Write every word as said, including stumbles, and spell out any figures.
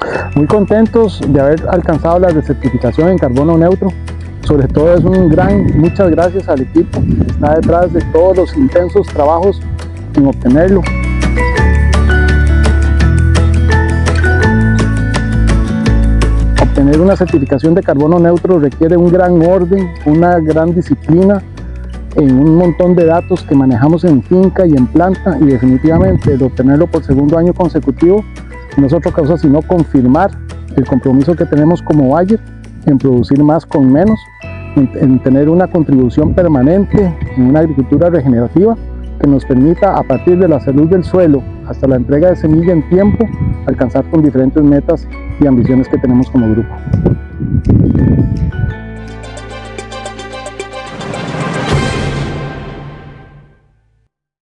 Muy contentos de haber alcanzado la certificación en carbono neutro. Sobre todo es un gran muchas gracias al equipo que está detrás de todos los intensos trabajos en obtenerlo. Obtener una certificación de carbono neutro requiere un gran orden, una gran disciplina en un montón de datos que manejamos en finca y en planta, y definitivamente el obtenerlo por segundo año consecutivo no es otra cosa sino confirmar el compromiso que tenemos como Bayer en producir más con menos, en, en tener una contribución permanente en una agricultura regenerativa que nos permita, a partir de la salud del suelo hasta la entrega de semilla en tiempo, alcanzar con diferentes metas y ambiciones que tenemos como grupo.